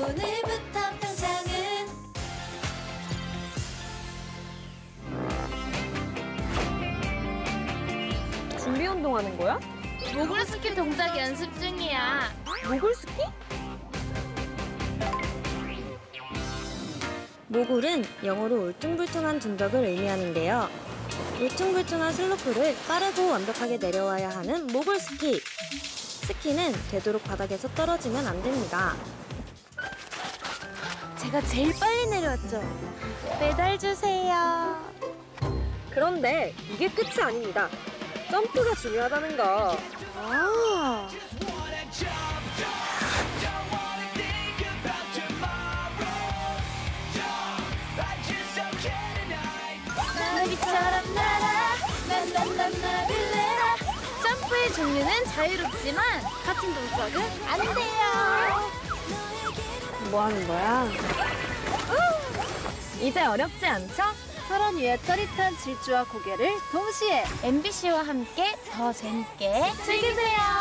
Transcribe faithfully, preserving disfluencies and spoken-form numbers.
오늘부터 평창은 준비 운동하는 거야? 모글스키 동작 연습 중이야. 모글스키? 모굴은 영어로 울퉁불퉁한 둔덕을 의미하는데요. 울퉁불퉁한 슬로프를 빠르고 완벽하게 내려와야 하는 모글스키. 스키는 되도록 바닥에서 떨어지면 안 됩니다. 제가 제일 빨리 내려왔죠. 메달 주세요. 그런데 이게 끝이 아닙니다. 점프가 중요하다는 거. 아. 나비처럼 날아 랄랄랄라 점프의 종류는 자유롭지만 같은 동작은 안 돼요. 뭐 하는 거야? 이제 어렵지 않죠? 서론 위의 짜릿한 질주와 고개를 동시에 엠비씨와 함께 더 재밌게 즐기세요.